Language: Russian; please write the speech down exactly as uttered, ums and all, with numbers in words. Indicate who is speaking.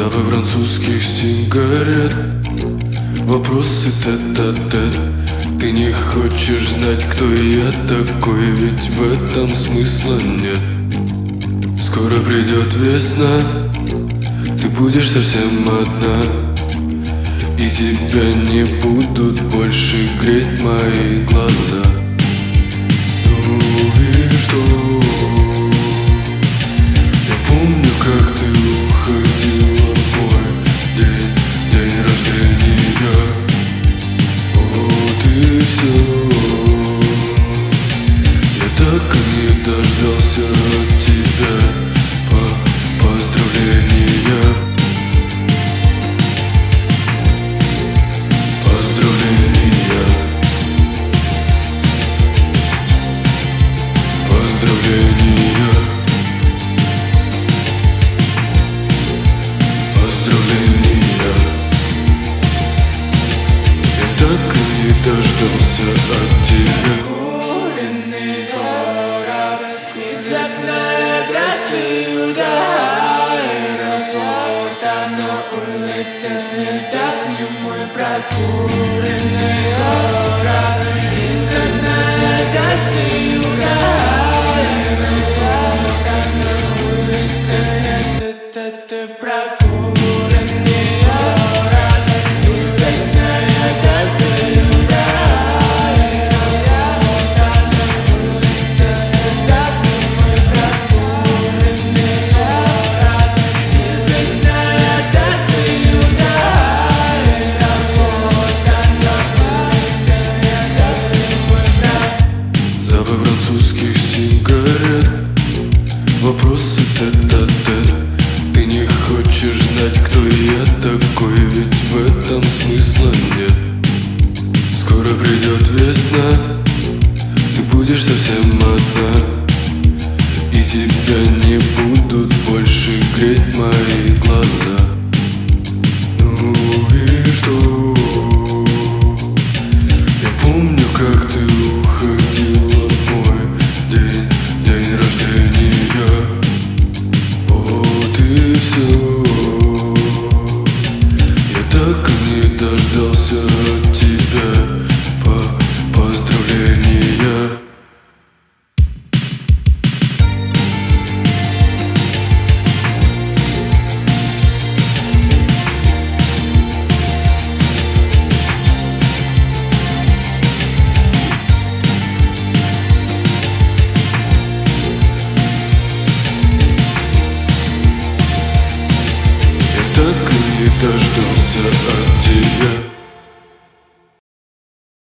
Speaker 1: Запах французских сигарет, вопросы тет-а-тет. Ты не хочешь знать, кто я такой, ведь в этом смысла нет. Скоро придет весна, ты будешь совсем одна, и тебя не будут больше греть мои глаза. Ну и что? Я помню, как ты уходила в мой день, день рождения. Вот и все. Я так и не дождался от тебя по поздравления. Поздравления. Поздравления. Поздравления. Я так и не дождался от тебя.
Speaker 2: Куренный город, из окна я достаю до аэропорта, но улица не даст мне мой прокуренный город. Из окна я достаю до аэропорта, но улица не даст прокуренный город. Из окна я достаю до аэропорта, но улица не даст мне мой прокуренный город. Из окна я достаю до аэропорта, но улица не даст мне мой прокуренный.
Speaker 1: Запах французских сигарет, вопросы тет-а-тет. Ты не хочешь знать, кто я такой, ведь в этом смысла нет. Скоро придет весна, ты будешь совсем одна, и тебя не будут больше греть мои глаза. Ну и что? Я помню, как ты уходила в мой день, день рождения. Вот и все. Я так и не дождался от тебя по поздравления. Я так и не дождался от